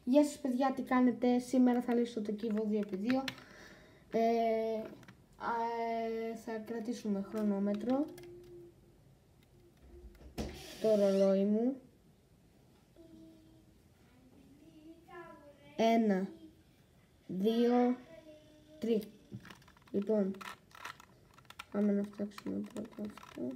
Γεια σας παιδιά, τι κάνετε? Σήμερα θα λύσω το κύβο 2x2. Θα κρατήσουμε χρονόμετρο. Το ρολόι μου. 1, 2, 3. Λοιπόν, πάμε να φτιάξουμε πρώτα αυτό.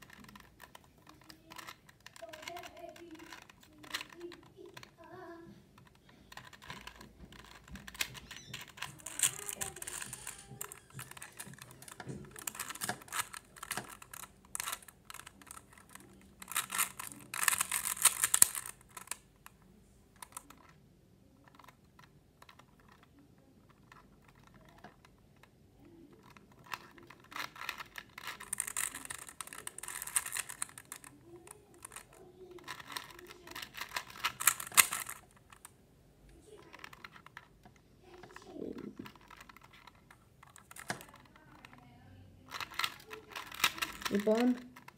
Λοιπόν,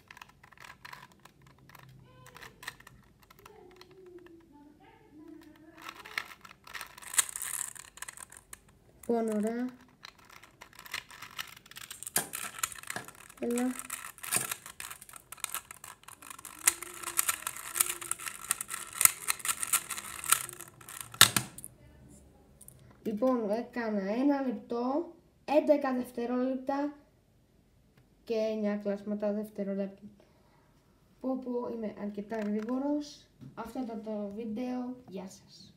ωραία. Έλα. Λοιπόν, έκανα 1 λεπτό, 11 δευτερόλεπτα και 9 κλάσματα δευτερόλεπτα. Πω είμαι αρκετά γρήγορος. Αυτό ήταν το βίντεο. Γεια σας.